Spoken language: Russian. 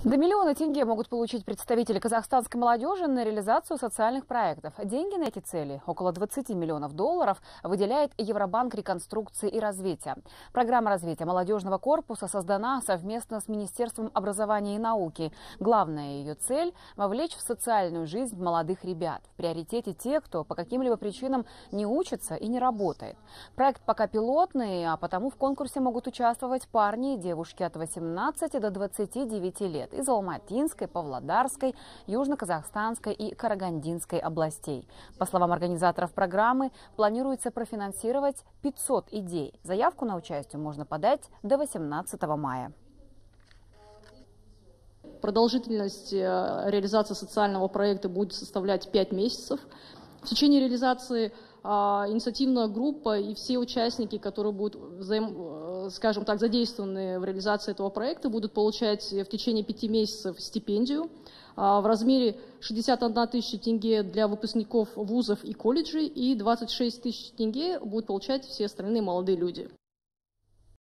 До миллиона тенге могут получить представители казахстанской молодежи на реализацию социальных проектов. Деньги на эти цели, около 20 миллионов долларов, выделяет Евробанк реконструкции и развития. Программа развития молодежного корпуса создана совместно с Министерством образования и науки. Главная ее цель – вовлечь в социальную жизнь молодых ребят. В приоритете те, кто по каким-либо причинам не учится и не работает. Проект пока пилотный, а потому в конкурсе могут участвовать парни и девушки от 18 до 29 лет из Алматинской, Павлодарской, Южно-Казахстанской и Карагандинской областей. По словам организаторов программы, планируется профинансировать 500 идей. Заявку на участие можно подать до 18 мая. Продолжительность реализации социального проекта будет составлять 5 месяцев. В течение реализации инициативная группа и все участники, которые будут, скажем так, задействованы в реализации этого проекта, будут получать в течение 5 месяцев стипендию в размере 61 тысяча тенге для выпускников вузов и колледжей и 26 тысяч тенге будут получать все остальные молодые люди.